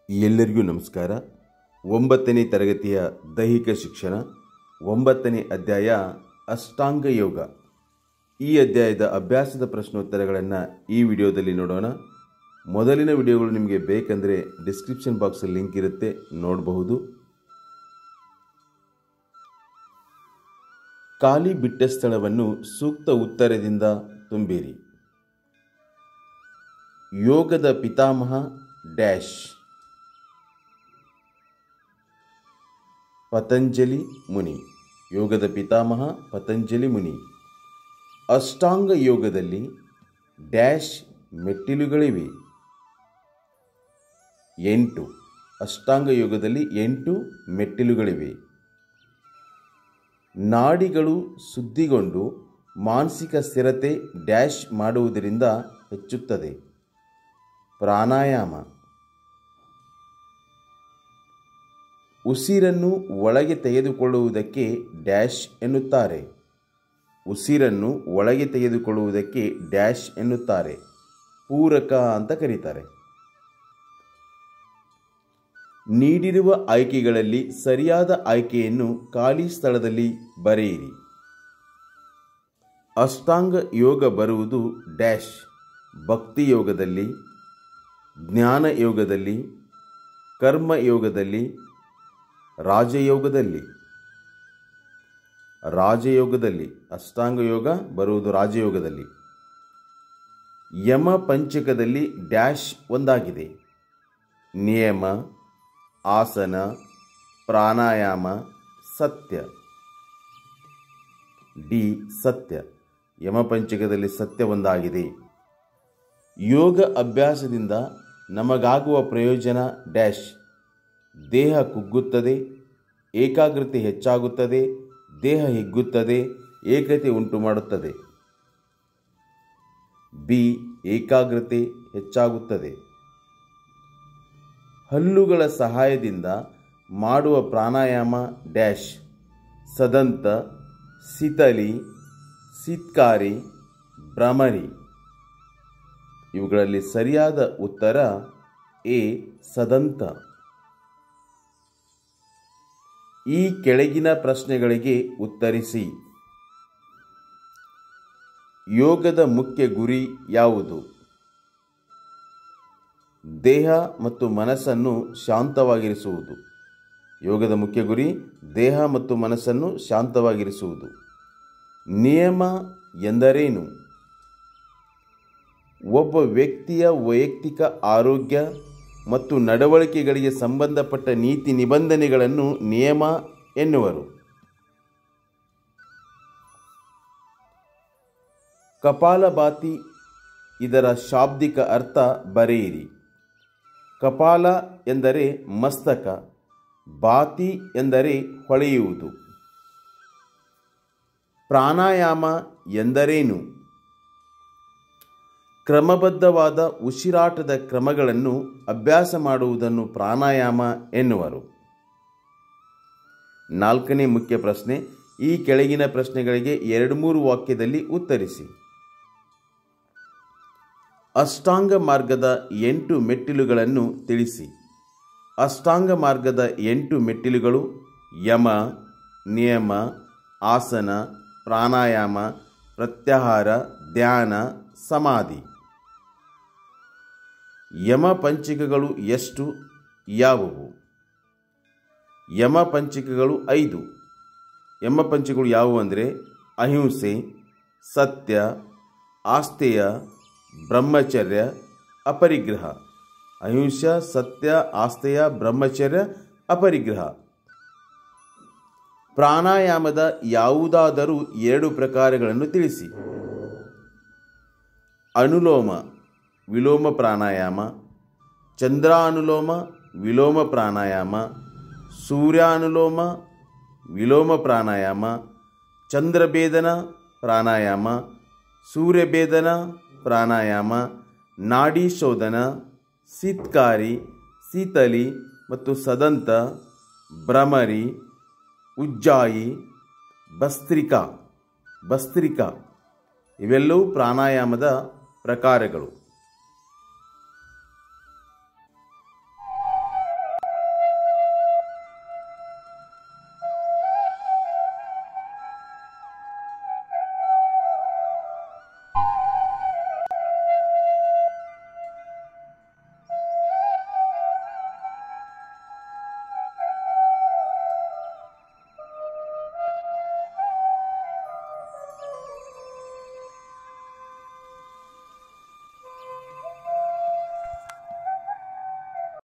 ಎಲ್ಲರಿಗೂ ನಮಸ್ಕಾರ. 9ನೇ ತರಗತಿಯ ದೈಹಿಕ ಶಿಕ್ಷಣ 9ನೇ ಅಧ್ಯಾಯ ಅಷ್ಟಾಂಗ ಯೋಗ. ಈ ಅಧ್ಯಾಯದ ಅಭ್ಯಾಸದ ಪ್ರಶ್ನೋತ್ತರಗಳನ್ನು ಈ ವಿಡಿಯೋದಲ್ಲಿ ನೋಡೋಣ. ಮೊದಲಿನ ವಿಡಿಯೋಗಳು ನಿಮಗೆ ಬೇಕಂದರೆ ಡಿಸ್ಕ್ರಿಪ್ಷನ್ ಬಾಕ್ಸಲ್ಲಿ ಲಿಂಕ್ ಇರುತ್ತೆ, ನೋಡಬಹುದು. ಖಾಲಿ ಬಿಟ್ಟ ಸ್ಥಳವನ್ನು ಸೂಕ್ತ ಉತ್ತರದಿಂದ ತುಂಬಿರಿ. ಯೋಗದ ಪಿತಾಮಹ ಡ್ಯಾಶ್. ಪತಂಜಲಿ ಮುನಿ. ಯೋಗದ ಪಿತಾಮಹ ಪತಂಜಲಿ ಮುನಿ. ಅಷ್ಟಾಂಗ ಯೋಗದಲ್ಲಿ ಡ್ಯಾಶ್ ಮೆಟ್ಟಿಲುಗಳಿವೆ. 8. ಅಷ್ಟಾಂಗ ಯೋಗದಲ್ಲಿ 8 ಮೆಟ್ಟಿಲುಗಳಿವೆ. ನಾಡಿಗಳು ಶುದ್ಧಿಗೊಂಡು ಮಾನಸಿಕ ಸ್ಥಿರತೆ ಡ್ಯಾಶ್ ಮಾಡುವುದರಿಂದ ಹೆಚ್ಚುತ್ತದೆ. ಪ್ರಾಣಾಯಾಮ. ಉಸಿರನ್ನು ಒಳಗೆ ತೆಗೆದುಕೊಳ್ಳುವುದಕ್ಕೆ ಡ್ಯಾಶ್ ಎನ್ನುತ್ತಾರೆ. ಉಸಿರನ್ನು ಒಳಗೆ ತೆಗೆದುಕೊಳ್ಳುವುದಕ್ಕೆ ಡ್ಯಾಶ್ ಎನ್ನುತ್ತಾರೆ. ಪೂರಕ ಅಂತ ಕರೀತಾರೆ. ನೀಡಿರುವ ಆಯ್ಕೆಗಳಲ್ಲಿ ಸರಿಯಾದ ಆಯ್ಕೆಯನ್ನು ಖಾಲಿ ಸ್ಥಳದಲ್ಲಿ ಬರೆಯಿರಿ. ಅಷ್ಟಾಂಗ ಯೋಗ ಬರುವುದು ಡ್ಯಾಶ್ ಭಕ್ತಿಯೋಗದಲ್ಲಿ, ಜ್ಞಾನ ಯೋಗದಲ್ಲಿ, ಕರ್ಮಯೋಗದಲ್ಲಿ, ರಾಜಯೋಗದಲ್ಲಿ. ರಾಜಯೋಗದಲ್ಲಿ ಅಷ್ಟಾಂಗ ಯೋಗ ಬರುವುದು ರಾಜಯೋಗದಲ್ಲಿ. ಯಮ ಪಂಚಕದಲ್ಲಿ ಡ್ಯಾಶ್ ಒಂದಾಗಿದೆ. ನಿಯಮ, ಆಸನ, ಪ್ರಾಣಾಯಾಮ, ಸತ್ಯ. ಡಿ ಸತ್ಯ. ಯಮ ಪಂಚಕದಲ್ಲಿ ಸತ್ಯ ಒಂದಾಗಿದೆ. ಯೋಗ ಅಭ್ಯಾಸದಿಂದ ನಮಗಾಗುವ ಪ್ರಯೋಜನ ಡ್ಯಾಶ್. ದೇಹ ಕುಗ್ಗುತ್ತದೆ, ಏಕಾಗ್ರತೆ ಹೆಚ್ಚಾಗುತ್ತದೆ, ದೇಹ ಹಿಗ್ಗುತ್ತದೆ, ಏಕತೆ ಉಂಟು ಮಾಡುತ್ತದೆ. ಬಿ ಏಕಾಗ್ರತೆ ಹೆಚ್ಚಾಗುತ್ತದೆ. ಹಲ್ಲುಗಳ ಸಹಾಯದಿಂದ ಮಾಡುವ ಪ್ರಾಣಾಯಾಮ ಡ್ಯಾಶ್. ಸದಂತ, ಸಿತಲಿ, ಸಿತ್ಕಾರಿ, ಭ್ರಮರಿ. ಇವುಗಳಲ್ಲಿ ಸರಿಯಾದ ಉತ್ತರ ಎ ಸದಂತ. ಈ ಕೆಳಗಿನ ಪ್ರಶ್ನೆಗಳಿಗೆ ಉತ್ತರಿಸಿ. ಯೋಗದ ಮುಖ್ಯ ಗುರಿ ಯಾವುದು? ದೇಹ ಮತ್ತು ಮನಸ್ಸನ್ನು ಶಾಂತವಾಗಿರಿಸುವುದು. ಯೋಗದ ಮುಖ್ಯ ಗುರಿ ದೇಹ ಮತ್ತು ಮನಸ್ಸನ್ನು ಶಾಂತವಾಗಿರಿಸುವುದು. ನಿಯಮ ಎಂದರೇನು? ಒಬ್ಬ ವ್ಯಕ್ತಿಯ ವೈಯಕ್ತಿಕ ಆರೋಗ್ಯ ಮತ್ತು ನಡವಳಿಕೆಗಳಿಗೆ ಸಂಬಂಧಪಟ್ಟ ನೀತಿ ನಿಬಂಧನೆಗಳನ್ನು ನಿಯಮ ಎನ್ನುವರು. ಕಪಾಲಭಾತಿ ಇದರ ಶಾಬ್ದಿಕ ಅರ್ಥ ಬರೆಯಿರಿ. ಕಪಾಲ ಎಂದರೆ ಮಸ್ತಕ, ಭಾತಿ ಎಂದರೆ ಹೊಳೆಯುವುದು. ಪ್ರಾಣಾಯಾಮ ಎಂದರೇನು? ಕ್ರಮಬದ್ಧವಾದ ಉಸಿರಾಟದ ಕ್ರಮಗಳನ್ನು ಅಭ್ಯಾಸ ಮಾಡುವುದನ್ನು ಪ್ರಾಣಾಯಾಮ ಎನ್ನುವರು. 4ನೇ ಮುಖ್ಯ ಪ್ರಶ್ನೆ. ಈ ಕೆಳಗಿನ ಪ್ರಶ್ನೆಗಳಿಗೆ 2-3 ವಾಕ್ಯದಲ್ಲಿ ಉತ್ತರಿಸಿ. ಅಷ್ಟಾಂಗ ಮಾರ್ಗದ 8 ಮೆಟ್ಟಿಲುಗಳನ್ನು ತಿಳಿಸಿ. ಅಷ್ಟಾಂಗ ಮಾರ್ಗದ 8 ಮೆಟ್ಟಿಲುಗಳು ಯಮ, ನಿಯಮ, ಆಸನ, ಪ್ರಾಣಾಯಾಮ, ಪ್ರತ್ಯಾಹಾರ, ಧ್ಯಾನ, ಸಮಾಧಿ. ಯಮ ಪಂಚಿಕಗಳು ಎಷ್ಟು? ಯಾವುವು? ಯಮ ಪಂಚಿಕಗಳು 5. ಯಮ ಪಂಚಿಕಗಳು ಯಾವುವು ಅಂದರೆ ಅಹಿಂಸೆ, ಸತ್ಯ, ಆಸ್ತೇಯ, ಬ್ರಹ್ಮಚರ್ಯ, ಅಪರಿಗ್ರಹ. ಅಹಿಂಸೆ, ಸತ್ಯ, ಆಸ್ತೇಯ, ಬ್ರಹ್ಮಚರ್ಯ, ಅಪರಿಗ್ರಹ. ಪ್ರಾಣಾಯಾಮದ ಯಾವುದಾದರೂ 2 ಪ್ರಕಾರಗಳನ್ನು ತಿಳಿಸಿ. ಅನುಲೋಮ ವಿಲೋಮ ಪ್ರಾಣಾಯಾಮ, ಚಂದ್ರಾನುಲೋಮ ವಿಲೋಮ ಪ್ರಾಣಾಯಾಮ, ಸೂರ್ಯಾನುಲೋಮ ವಿಲೋಮ ಪ್ರಾಣಾಯಾಮ, ಚಂದ್ರಭೇದನ ಪ್ರಾಣಾಯಾಮ, ಸೂರ್ಯಭೇದನ ಪ್ರಾಣಾಯಾಮ, ನಾಡಿ ಶೋಧನ, ಸಿತ್ಕಾರಿ, ಸೀತಲಿ ಮತ್ತು ಸದಂತ, ಭ್ರಮರಿ, ಉಜ್ಜಾಯಿ, ಭಸ್ತ್ರಿಕಾ. ಇವೆಲ್ಲವೂ ಪ್ರಾಣಾಯಾಮದ ಪ್ರಕಾರಗಳು.